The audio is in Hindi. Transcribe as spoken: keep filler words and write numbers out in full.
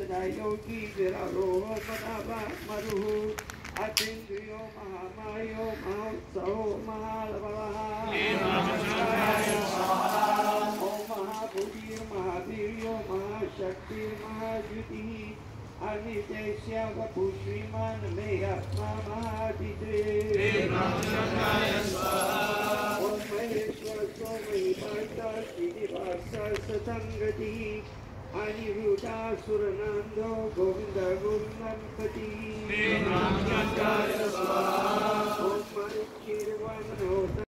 सदा योगी विरारोह मदावा मरुः अतीन्द्रियो महामायो महोत्सवो महालवः ओम महाभूतिर् महावीर्यो महाशक्तिर्महाद्युतिः अनिदेश्य वपु श्रीमान मे आत्मा महादिते ओम महेश्वर सोमहिपाता श्रीनिवास सतंगति अनिरुद्धासुरनंदो गोविंद गुरुगणपति ओम मरुक्षीर्वनो